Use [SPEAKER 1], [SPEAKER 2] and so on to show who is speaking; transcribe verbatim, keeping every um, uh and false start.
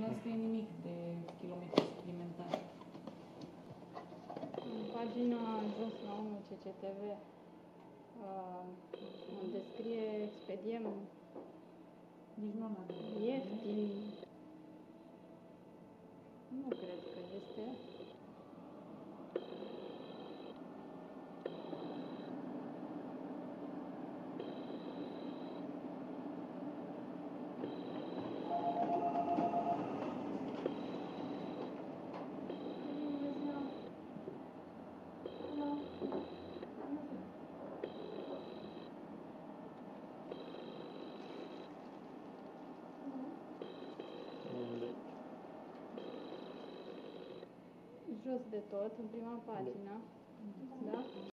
[SPEAKER 1] nu scrie nimic de kilometri suplimentari.
[SPEAKER 2] În pagina jos la unu C C T V, uh, unde scrie expediem
[SPEAKER 1] Nici nu l-am.
[SPEAKER 2] ieftin. Nu cred că este. Jos de tot, în prima pagină,